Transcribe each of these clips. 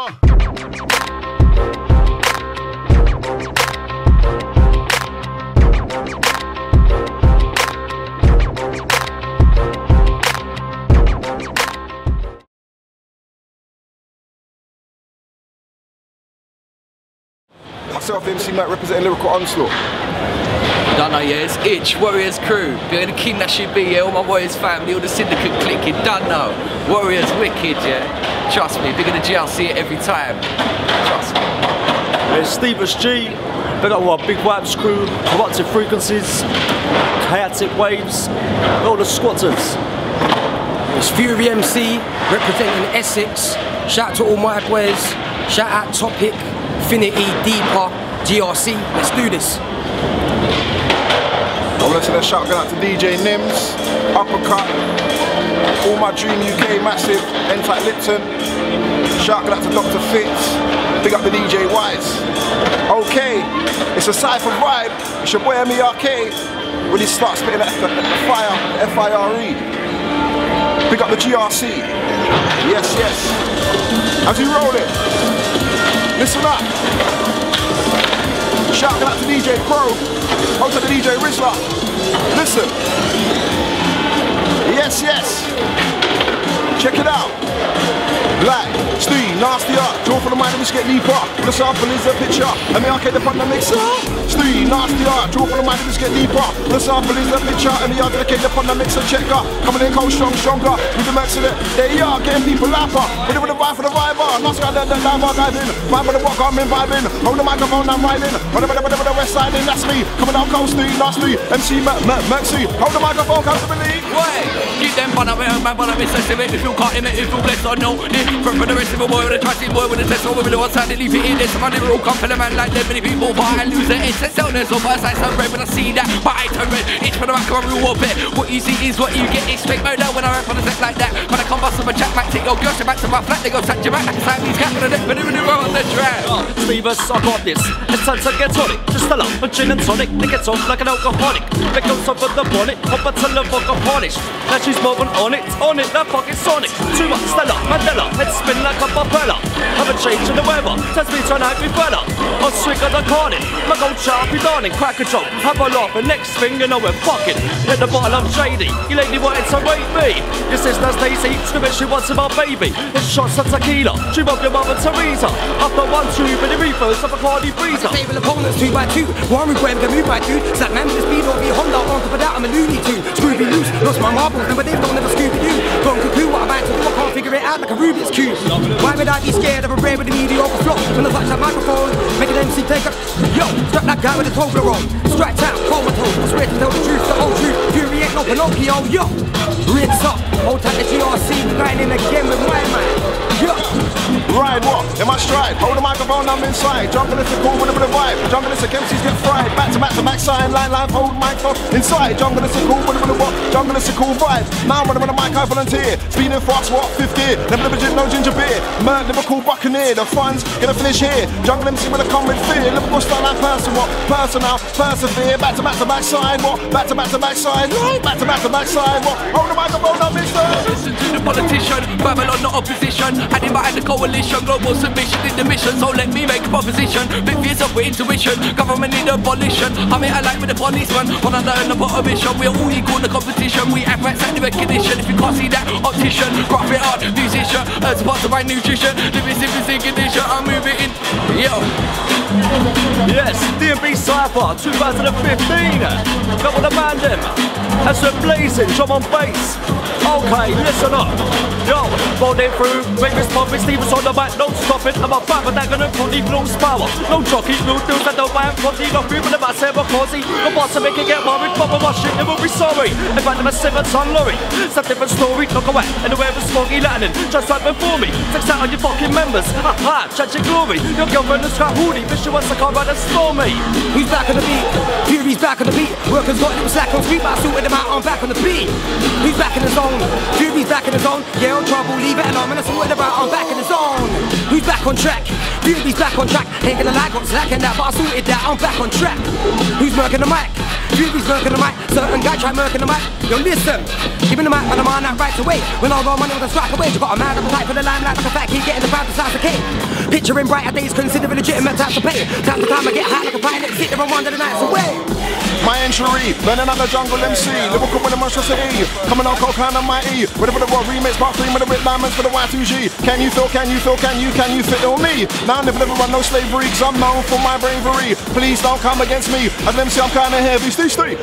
Myself, MC Mac, representing Lyrical Onslaught. You don't know, yeah, it's Itch, Warriors crew. Being the king that should be, yeah, all my Warriors family, all the syndicate clique, you don't know. Warriors wicked, yeah. Trust me, bigger than GLC it every time. Trust me. It's Stevens G. Big up our Big Vibes crew, Corrupted Frequencies, Chaotic Waves, all the squatters. It's Fury MC, representing Essex. Shout out to all my boys. Shout out Topic, Finity, Deeper, GRC. Let's do this. I want to send a shout out to DJ Nims, Uppercut, all my Dream UK Massive, N-Type Lipton. Shout out to Dr. Fitz, big up the DJ Wise. Okay, it's a cypher vibe. It's your boy MERK. When he starts spitting that fire, F-I-R-E. Big up the GRC. Yes, yes. As we roll it, listen up. Shout out to DJ Pro. Out to the DJ Rizla. Listen. Yes, yes. Check it out. Black, Steve, Nasty Art, draw for the mind and we get deeper. The sample is a picture, and me arcade upon the mixer. Steve, Nasty Art, draw for the mind and we get deeper. The sample is a picture, and me arcade upon the mixer. Checker, coming in cold, strong, stronger. With the max in it, there you are, getting people lapper. With the vibe for the viber, Nasty Art, the diver, diving. Vibe for the walk, I'm in vibing. Hold the microphone, I'm riding. Whatever the west side in, that's me. Coming down cold, Steve, Nasty, MC, Maxi. Hold the microphone, comfortably. Wait, keep them fun up, man, but I'm sensitive. If you can't imit, if you blessed or no. For the rest of the world, the trusting boy with a test over the one side, they leave it in this. Money will come for the man like them, many people buy and lose their heads. They're selling so fast, I turn red when I see that. But I turn red, it's for the back of a real warfare. What you see is what you get, it's straight murder when I rap on the set like that. When I come bust on my chat, might take your girl, back to my flat, they go sack your back like a Siamese cat with a neck, but even if on the track. Stevens, I got this. It's time to get on it. Just a lump of gin and tonic. It gets off like an alcoholic. It goes up with the bonnet, up until the vodka varnish. Now she's moving on it, that fucking Sonic. Too much Stella, Mandela, head spin like a propeller. Have a change in the weather, tells me to night be better. I'll swing on the cornet, my gold sharpie darling, crack a joke, have a laugh, and next thing you know we're fucking. Hit the bottle, I'm shady, you lady wanted to rape me. Your sister's Daisy, screaming she wants my baby. It's shots of tequila, she robbed your mother Teresa. After 1, 2, but the reefers of a Cardi Breezer. Stable opponents 2 by 2. One with Graham, can move by 2. Slap man with the speed, or be Honda. On top of that, I'm a Looney Tune. Scooby loose, lost my marbles, but they don't never Scooby Doo. Gone cuckoo, what I'm about to do, I can't figure it out like a Rubik's Cube. Why would I be scared of a rare with a mediocre flop? When I touch that microphone, make an MC take a. Yo, strap that guy with a Toblerone. Strike out, comatose. I swear to tell the truth, the old truth. Fury ain't no Pinocchio, yo. Rinse up, hold tight the GRC, going in again with my man. Yo. Ride what? In my stride. Hold the microphone, I'm inside. Jumping into cool with a bit of vibe. Jumping into MCs get fried. Back to back sign, line, hold microphone inside. Jumping into cool with a bit of what? Jumping into cool vibe. Now I'm running with a mic, I volunteer. Speeding fast, what? 5th gear. Never no ginger beer. Liverpool Buccaneer. The fun's gonna finish here. Jungle MC with a common fear. Liverpool style like person, what? Personal, persevere. Back to back side, what? Back to back side, right? Back to back side, what? Hold the microphone, I'm Listen to the politician, Babylon not opposition. Had him behind the coalition, global submission in the mission. So let me make a proposition. Big fears of intuition, government need abolition. I'm here alive with the policeman, when I learn about a mission. We're all equal in the competition, we have rights and the recognition. If you can't see that, optician, graph it art, musician, as part of my nutrition. Living in condition, I'm moving in, yo. Yes, DMB Cypher 2015. Got with the man them. As we're blazing, drum on bass. Okay, listen up. Yo, rolling through, make this pump, Stevens on the back, don't stop it. I'm a fight, but that gonna probably lose power. No jockey, no dudes that don't buy him, probably got free with the massive, of course. The boss to make it get worried, Papa rush it, it will be sorry. In fact, I'm a 7-ton lorry. It's a different story, look away. And the way of smoky Latin, just right before me. Takes out on your fucking members. Aha, judge your glory. Your girlfriend is got hoodie, but she wants to come right and storm me. Who's back on the beat? Fury's back on the beat. Workers got a little slack on street, but I sorted them out, I'm back on the beat. Who's back in the zone? Fury's back in the zone. Yeah, on trouble, leave it alone. And I sorted about, I'm back in the zone. Who's back on track? Fury's back on track. Ain't gonna lie, got slack in that, but I sorted that, I'm back on track. Who's working the mic? Scooby's murking the mic, certain guy try murking the mic. Yo, listen, giving the mic man a man that right away. When I roll money with a strike away, you got a man appetite for the limelight like a fat kid getting the crowd to size the cake. Picturing brighter days, consider it legitimate time to pay. Time to time I get high like a pilot, sit there and wonder the nights away. My entry, learning out the jungle MC, lyrical with a monstrosity, coming on cold kind of mighty, whatever the world remix, part 3 with the red diamonds for the Y2G. Can you feel on me? Now I never run no slavery, cause I'm known for my bravery. Please don't come against me, as them say I'm kinda heavy. Nasty,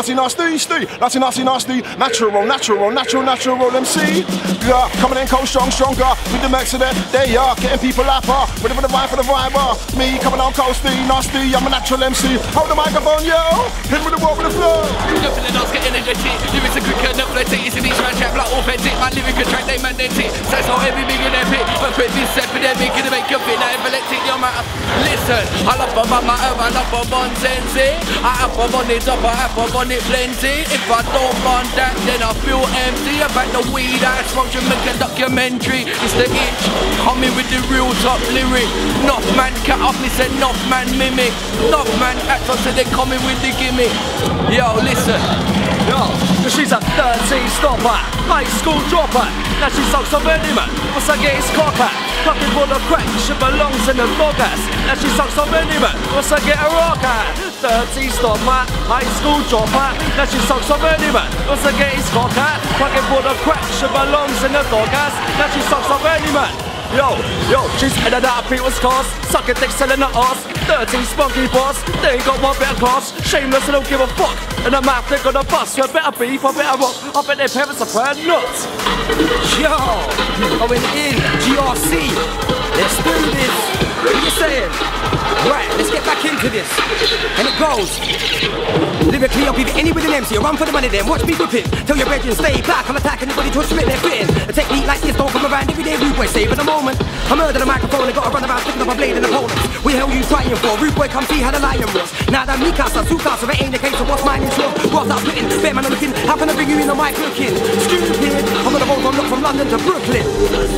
natural MC. Yeah, coming in cold, stronger, with the max of that, they are getting people up, whatever the vibe for the vibe, me coming on cold, nasty, I'm a natural MC. Hold the microphone, yo. With the walk with the flow. Nothing else get energetic. Lyrics are quicker, not athletic. It's in each man trap like authentic. My lyric can track, they magnetic. That's not every big and epic. But quick this epidemic, gonna make you fit. Now epileptic, yo man. Listen, I love my herb, I love my bon sensei. I have my on it up, I have my on it plenty. If I don't run that, then I feel empty. About the weed, I smoke you make a documentary. It's the itch, coming with the real top lyric. Enough man cut off, me said enough man mimic. Enough man act on, so they coming with the gimmick. Yo, listen. Yo, she's a dirty stopper, high school dropper. Now she sucks on any man. Once I get his cock at, pocket full of crack, she belongs in the dog ass. Now she sucks on any man. Once I get a rock at, dirty stopper, high school dropper. Now she sucks on any man. Once I get his cock at, pocket full of crack, she belongs in the dog ass. Now she sucks on any man. Yo, she's headed out of people's cars, sucking dick, selling her ass. Dirty, spunky boss, they ain't got one bit of class. Shameless, I don't give a fuck. And the mouth they're gonna bust. So better beef, or better rock. I bet their parents are proud nuts. Yo, going in, GRC. Let's do this. What are you saying? Right, let's get back into this. And it goes. Lyrically, I'll be any with an MC. Run for the money then, watch me whip it. Tell your brethren, stay back, I'll attack anybody to split their fitting. A technique like this don't come around every day, rude boy save at the moment. I murder the microphone and gotta run around sticking up a blade in the opponents. What the hell you trying for? Rude boy, come see how the lion was. Now that me casa, su casa, it ain't the case of what's mine is yours. What's that splitting? Bear man, I'm looking. How can I bring you in the mic looking? Stupid. I'm on the road, I'm look from London to Brooklyn.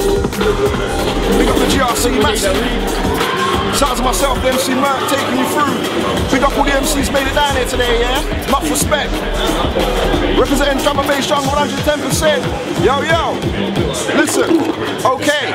Big up the GRC, massive. Shout out to myself, the MC Merc, taking you through. Big up all the MCs made it down here today, yeah? Much respect. Representing drum and bass jungle 110%. Yo, listen, okay.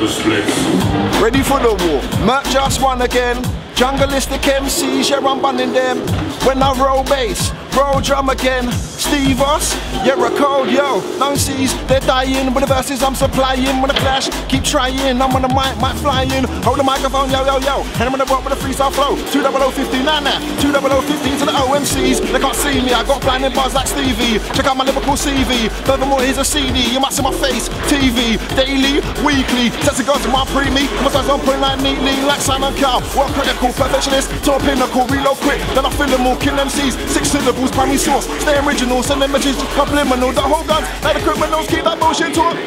Ready for the war. Merc just won again. Jungleistic MCs, yeah, I'm bunning them. When I roll bass, roll drum again. Steve Us, yeah, a code, yo. None sees, they're dying. With the verses I'm supplying. When I clash, keep trying. I'm on the mic fly in. Hold the microphone, yo. And I'm gonna walk with a freestyle flow. 20015, nah. 20015 to the OMCs. They can't see me, I got blinding bars like Stevie. Check out my Liverpool CV. Furthermore, here's a CD. You might see my face. TV, daily, weekly. Test to go to my pre-me. My size on point like neatly, like Simon Cowell. Work critical, perfectionist, to a pinnacle. Reload quick, then I fill them all. Kill MCs, 6 syllables, primary source. Stay original, send images, subliminal. The whole guns, like the criminals, keep that bullshit talk.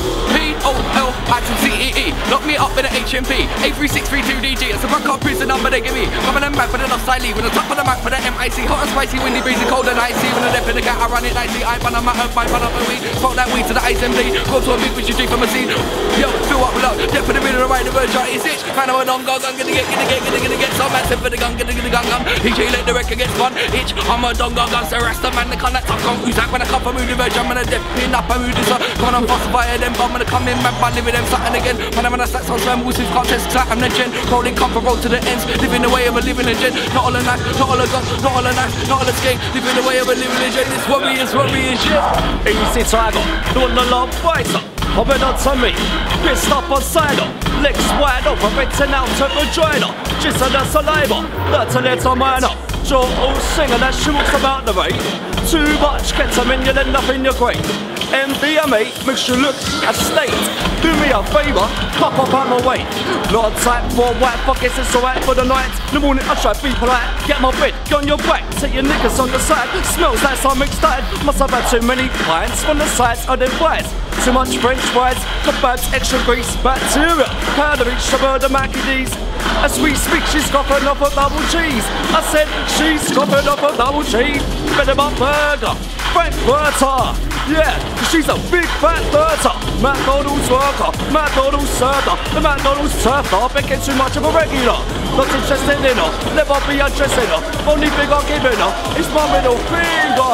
P-O-L-I-T-E-E. Lock me up with an HMP. A3632DG. It's a rock up prison number they give me. Coming and back for the left side leave. With the top of the map for the MIC. Hot and spicy, windy, breezy, cold and icy. When the depth in the cat, I run it nicely. I run on my herb, I run up my weed. Smoke that weed to the assembly. Go to a big which you drink from a seed. Yo, fill up with love. Depth in the middle, right the verge, right, it's itch. Man, I'm a dumb gun, gonna get some massive for the gun, gonna gun. DJ let the record get spun. Itch, I'm a dumb gun, so rest the man, the con that top gun. Who's that when I come from the verge? I'm gonna dip in up, I'm moving so. Gone on fast fire, then bomb, gonna come in, man, living them something again. When I'm on a stacks on slam, who's contest, I'm the gen. Rolling comfort, roll to the ends. Living the way of a living legend. Not all a knife, not all a gun, not all a knife, not all a skate. Living the way of a living legend. It's what we is shit. Easy tiger, doing the long fighter. Hopping on to me, pissed up on cider. Legs wide open, renting out to vagina. Just on the saliva, that's a little minor. Joe singer that shoots about the way. Too much ketamine, you'll end up in your grave. MDMA makes you look at state. Do me a favour, pop up out my way. Not type for white pockets, it's alright for the night. In the morning I try to be polite. Get my bed, go on your back, take your knickers on the side. Smells like some excited. Must have had too many pints from the sides of them flies. Too much French fries, kebabs, extra grease, bacteria, calories, sugar, the Mackie D's. As we speak, she's coughing off a double cheese. I said, she's coughing off a double cheese. Better my burger, Frankfurter, Yeah, 'cause she's a big fat dirter. McDonald's worker, McDonald's server, the McDonald's surfer, became too much of a regular. Not interested in her, never be undressing her. Only thing I'm giving her is my middle finger.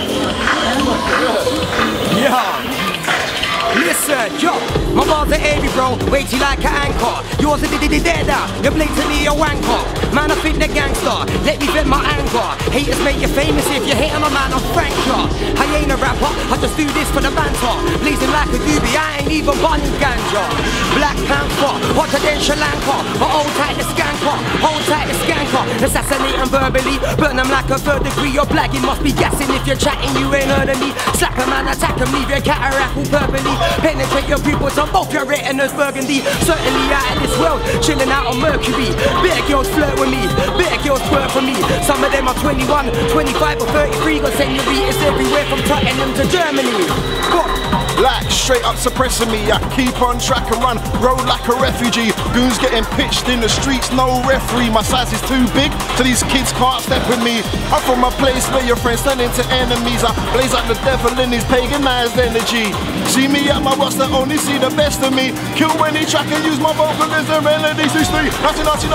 Yeah. Listen, yo, my bars are heavy, bro, weighty like an anchor. Yours are dead, you're blatantly a wanker. Man, I think they're gangster, let me vent my anger. Haters make you famous if you hate on a man, I'm frank, ya. I ain't a rapper, I just do this for the banter. Blazing like a doobie, I ain't even burning ganja. Black Panther, hotter than Sri Lanka. But hold tight the skanker, hold tight the skanker. Assassinate them verbally, burn them like a third degree. You're blagging, must be gassing if you're chatting, you ain't heard of me. Slap a man, attack him, leave your cataract all purpley. Penetrate your pupils on both your retinas burgundy. Certainly out of this world, chilling out on Mercury. Better girls flirt with me, better girls twerk for me. Some of them are 21, 25 or 33. Got senoritas everywhere from Tottenham to Germany. Like straight up suppressing me, I keep on track and run road like a refugee. Goons getting pitched in the streets, no referee. My size is too big, so these kids can't step with me. I'm from a place where your friends turn into enemies. I blaze like the devil in his paganized energy. See me at my roster, only see the best of me. Kill any track and use my vocalism melody. See, nasty,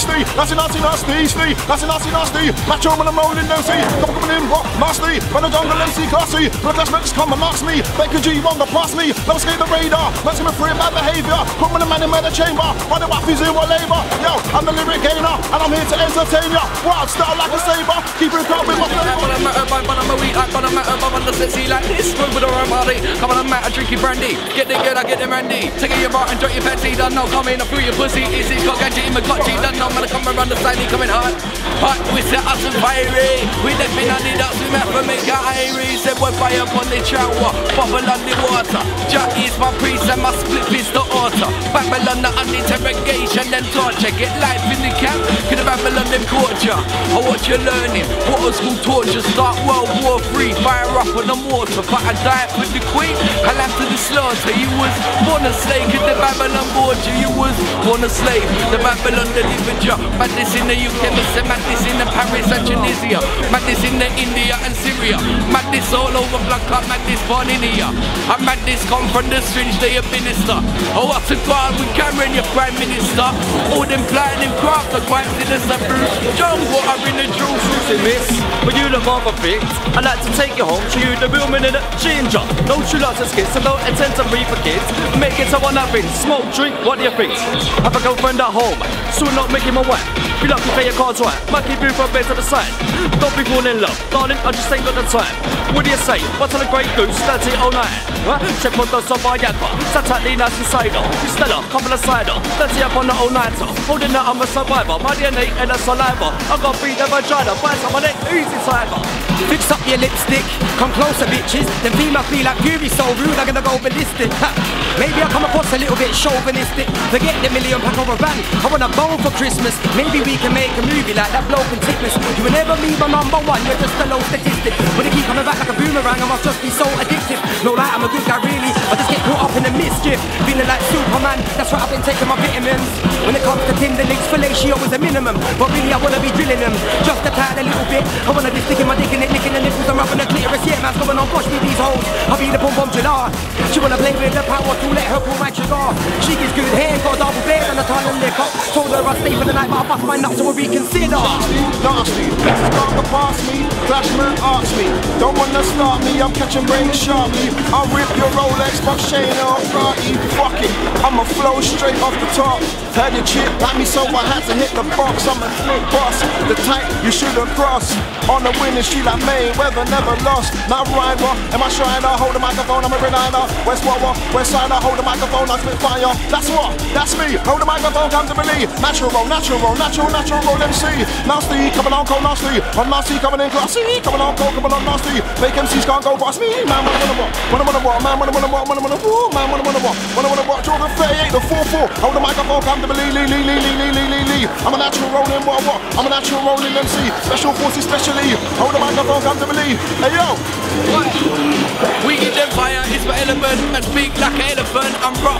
macho when I'm rolling them, see. Come in, what, nasty, when the jungle MC classy. Blood class just come and ask me. Baker G, wrong, pass me. Don't escape the radar. Maximum free bad behavior. Put me the man in the chamber. Run the waffies in what labor. Yo, I'm the lyric gainer, and I'm here to entertain ya. Wild style like a saber. Keep it crowd with my flavor. But I'm a weak, I'm a matter, but I'm the sexy like this. Move with the right body. Come on, I'm out, drinking brandy. Get the good, I get the brandy. Take your bar and drink your fancy. Don't know, coming up through your pussy. Is it cock and G, McClutchy? Don't know, man, come around the side, he coming hard. Hot, we set us and fiery. We left in on the ducks, we met for make a irie. Said we're fire upon the shower, bubble on the water. Jack is my priest and my split is the altar. Babylon the interrogation and torture. Get life in the camp, can the Babylon them torture. I what you're learning, water school torture. Start World War III, fire up on the water. But I died with the queen, I laughed to the slaughter. You was born a slave, cause the Babylon bored you. You was born a slave, the Babylon delivered you. Madness in the UK, Mr. Madness in the Paris and Tunisia. Madness in the India and Syria. Madness all over black up, madness born in here. And madness come from the strange day of minister. Oh, what a God, we Cameron, your prime minister. All them flying in craft, the crimes in the suburbs. John, what are in the truth? Listen, miss, but you look rather fit. I'd like to take you home, show you the real minute ginger. No true lots of skits, so don't intend to read for kids. Make it someone having smoke, drink, what do you think? Have a girlfriend at home, soon not making my wife. Feel like you pay your cards right, might keep you from bed to the side. Don't be falling in love, darling, I just ain't got the time. What do you say? What's on a great goose, 30 all night? Check what does on my yakba, Saturday night insider. Stella, couple of cider, 30 up on the all nighter. Holding that I'm a survivor, my DNA and a saliva. I got free the vagina, buy some of that easy cyber. Fix up your lipstick, come closer bitches. Them females feel like Fury, so rude, I'm gonna go ballistic. Maybe I come across a little bit chauvinistic. Forget the million pack of a van, I want a bone for Christmas. Maybe we can make a movie like that bloke in Thickness. You will never be my number one, you're just a low statistic. When you keep coming back like a boomerang, I must just be so addictive. No lie, I'm a good guy really, I just get caught up in the mischief. Feeling like Superman, that's why I've been taking my vitamins. When it comes to Tinder links, fellatio is a minimum. But really I wanna be drilling them, just a tad a little bit. I wanna be sticking my dick in it, licking the nipples and rubbing the clitoris. Yeah, man's going on, push me these hoes. I'll be the pom-pom Jadar. She wanna play with the power to let her pull my cigar. She gives good hair, got a double beard and a ton of liquor. Told her I'd stay for the night, but I bust my nuts so I reconsider. Nasty, start to pass me, Flashman ask me. Don't wanna start me, I'm catching brains sharply. I'll rip your Rolex, box chain off, party, fuck it. I'ma flow straight off the top. Had your chip, like me so I had to hit the box. I'm a slick boss, the type you should've crossed. On the winning street like Mayweather, never lost. Not rival, am I Shriner? Hold the microphone, I'm a Reniner. West Wawa, West Sider, hold the microphone, I spit fire. That's what, that's me. Hold the microphone, come to believe. Natural, MC. Nasty, coming on cold, nasty. On nasty, coming in classy. Coming on cold, coming on nasty. Fake MCs can't go past me. Man, wanna walk, man, wanna walk, man, wanna walk. Jordan 38, the 4-4. Hold the microphone, come to believe. I'm a natural rolling, what? I'm a natural rolling MC. Special forces, specially. Hold the microphone, come to believe. Hey yo. We get them fire, it's my element. And speak like an elephant. I'm rough with an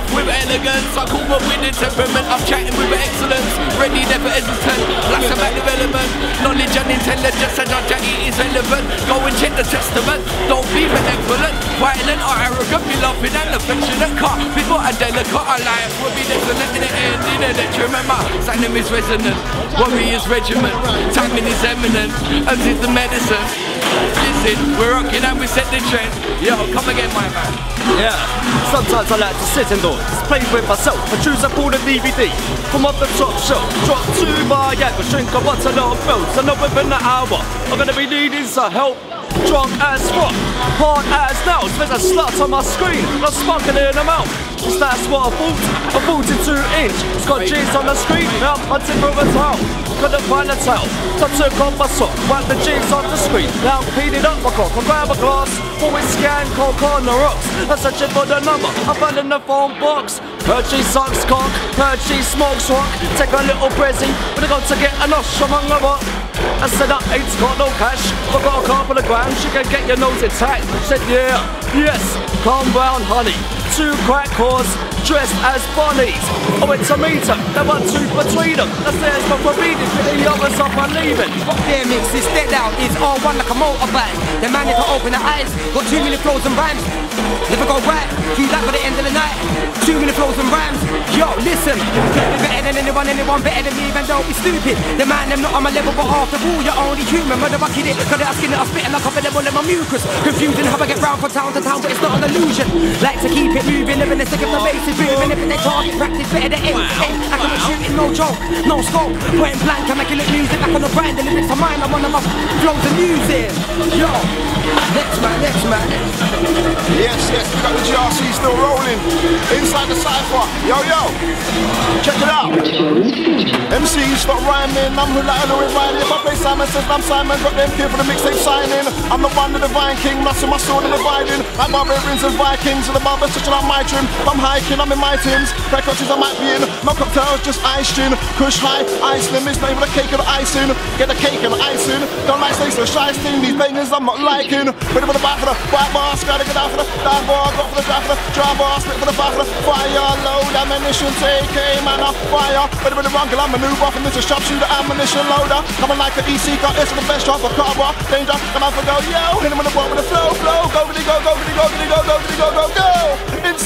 elegance. I call my winning temperament. I'm chatting with excellence, ready, never hesitant. Blast about development, knowledge and intelligence. I judge that it is relevant. Go and check the testament. Don't be benevolent, violent or arrogant. Be loving and affectionate. Can't be more delicate. Our life will be desolate in the end. In the next, remember, Sanem is resonant. Warrior's regiment, timing is eminent. As is the medicine. Listen, we're rocking and we set the trend. Yo, come again, my man. Yeah, sometimes I like to sit indoors, play with myself, I choose a pull the DVD from off the top shelf, drop 2 bar yak, drink a bottle of milk. I know within an hour I'm gonna be needing some help. Drunk as fuck, hard as nails, there's a slut on my screen, not smoking in the mouth. That's what I thought, a 42-inch, it's got jeans on the screen, now I'm hunting for a towel. Couldn't find a towel, so I took off my sock, wiped the jeans off the screen. Now I'm cleaning up my cock, I grab a glass, always scan coke on the rocks. I'm searching for the number, I found in the phone box. Heard she sucks cock, heard she smokes rock. Take a little prezi, but I got to get a nosh among the rock. I said I ain't got no cash, I got a couple of grand, she can get your nose intact. Said yeah, yes, calm down honey. 2 crack whores dressed as bunnies. I went to meet them, there were 2 between them. I said it's not for reading, but the others up and leaving. Fuck their mix, it's dead out, it's all one like a motorbike. The man never open the eyes, got 2 million flows and rhymes. Never go right, keep that by the end of the night. 2 million flows and rhymes. Yo, listen, can't be better than anyone better than me, even don't be stupid. The man, them not on my level, but after all, you're only human. Mother I kid it, got it, I skin it, I spit it like I'm in my mucus. Confusing how I get round from town to town, but it's not an illusion. Like to keep it moving, living the sick of the basic moving. If they target practice better than any. I can shoot it, no joke, no scope. Point blank, I'm making it music back on the brand. The lyrics are mine, I'm one of my flows and music. Yo, next man. Yes, we got the GRC still rolling. Inside the cypher. Yo, check it out. MCs stop rhyming, I'm reliable with riding. If I play Simon, says I'm Simon, got them here for the mixtape signing. I'm the one of the Vine King, muscle my sword and dividing. Like barbarians and Vikings, and the barbers touching out my trim. If I'm hiking, I'm in my Tims. Crack coaches I might be in. No cocktails, just ice gin. Kush high, ice lim, it's not even a cake or the icing. Get the cake and the icing. Don't like stay so shy, sting these bangers I'm not liking. Ready for the back for the white boss, gotta get out for the dive bar, go for the drive for the drive bar, split for the back for the fire, load ammunition, take aim and a fire. Ready for the wrong, I'll maneuver from this sharpshooter ammunition loader. Coming like an EC car, it's the best drop for car, danger, come out for go, yo, hit him in the ball with the flow, go, go, go, go, go, go, go, go, go, go, go, go, go.